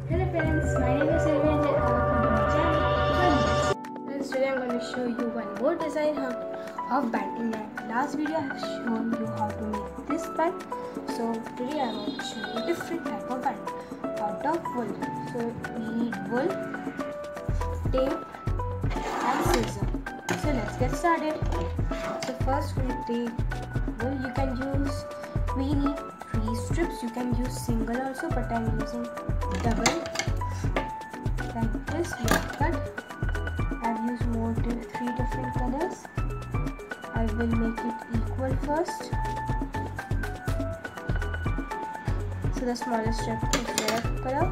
Hello friends, my name is SURBHI and welcome to my channel. Friends, today I'm going to show you one more design of band. In my last video I have shown you how to make this band. So today I'm going to show you a different type of band out of wool. So we need wool, tape and scissors. So let's get started. So first we'll take wool. We need 3 strips. You can use single also, but I'm using double. Like this, we have cut. I've used 3 different colors. I will make it equal first. So the smallest strip is red color.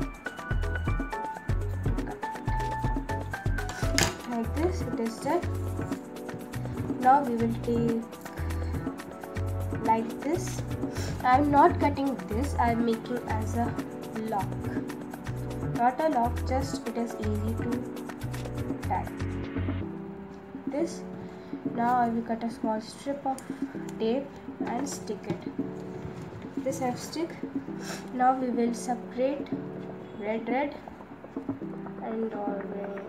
Like this, it is done. Now we will take like this. I'm not cutting this, I'm making as a lock. Not a lock, just it is easy to tie. This. Now I will cut a small strip of tape and stick it. This I have stick. Now we will separate red and orange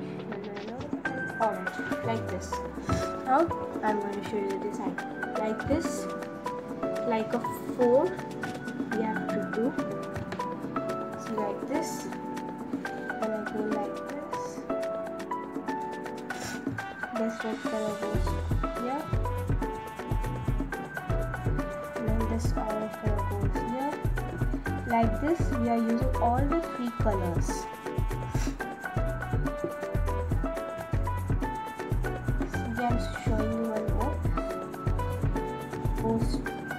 like this. Now I'm going to show you the design. Like this. Like a 4 we have to do. So like this, and I go like this. This red color goes here, and then this orange color goes here. Like this, we are using all the 3 colors. So I'm showing you one more. Goes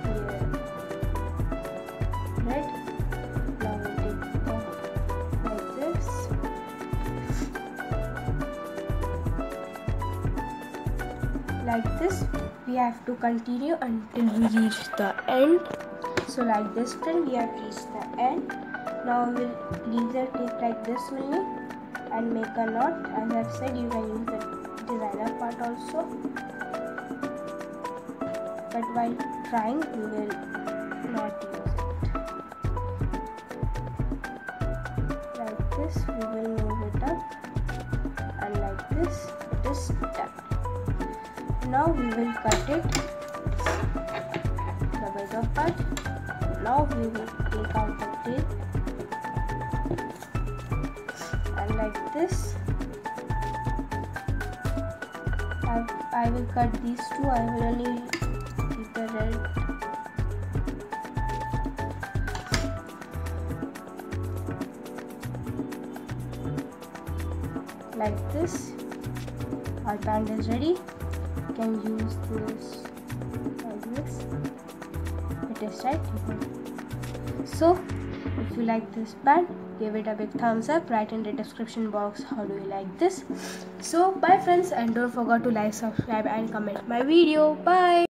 red. Now we take like this. Like this, we have to continue until we reach the end. So like this, friend, we have reached the end. Now we will leave the tape like this only and make a knot. As I've said, you can use the designer part also. But while trying, we will not use it. Like this, we will move it up, and like this, it is done. Now we will cut it, the bigger part. Now we will take out the tape, and like this, I will cut these 2. I will only keep the red. Like this, our band is ready. You can use this like this. It is right. So, if you like this band, give it a big thumbs up. Write in the description box how do you like this. So, bye friends, and don't forget to like, subscribe and comment my video. Bye.